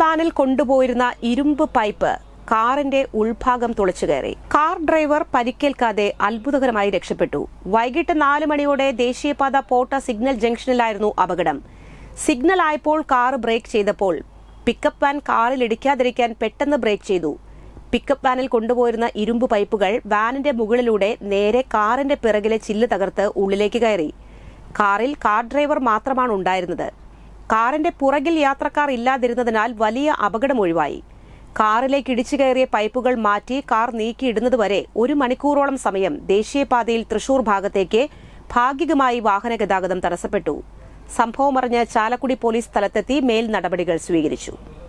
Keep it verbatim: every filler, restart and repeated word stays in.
വാനിൽ കൊണ്ടുപോയിരുന്ന ഇരുമ്പ് പൈപ്പ് കാറിന്റെ ഉൾഭാഗം തുളച്ചുകയറി. കാർ ഡ്രൈവർ പരിക്കേൽക്കാതെ അത്ഭുതകരമായി രക്ഷപ്പെട്ടു. വൈകിട്ട് നാല് മണിയോടെ ദേശീയപാത പോട്ട സിഗ്നൽ ജംഗ്ഷനിലായിരുന്നു അപകടം. സിഗ്നൽ ആയപ്പോൾ കാർ ബ്രേക്ക് ചെയ്തപ്പോൾ പിക്കപ്പ് വാൻ കാറിൽ ഇടിക്കാതിരിക്കാൻ പെട്ടെന്ന് ബ്രേക്ക് ചെയ്തു. പിക്കപ്പ് വാനിൽ കൊണ്ടുപോയിരുന്ന ഇരുമ്പ് പൈപ്പുകൾ വാനിന്റെ മുകളിലൂടെ നേരെ കാറിന്റെ പിറകിലെ ചില്ല് തകർത്ത് ഉള്ളിലേക്ക് കയറി. കാറിൽ കാർ ഡ്രൈവർ മാത്രമാണ് ഉണ്ടായിരുന്നത്. കാറിന്റെ പുറകിൽ യാത്രക്കാർ ഇല്ലാതിരുന്നതിനാൽ വലിയ അപകടം ഒഴിവായി. കാറിലേക്ക് ഇടിച്ചു കയറിയ പൈപ്പുകൾ മാറ്റി കാർ നീക്കിയിടുന്നതുവരെ ഒരു മണിക്കൂറോളം സമയം ദേശീയപാതയിൽ തൃശൂർ ഭാഗത്തേക്ക് ഭാഗികമായി വാഹന ഗതാഗതം തടസ്സപ്പെട്ടു. സംഭവമറിഞ്ഞ് ചാലക്കുടി പോലീസ് സ്ഥലത്തെത്തി മേൽ നടപടികൾ സ്വീകരിച്ചു.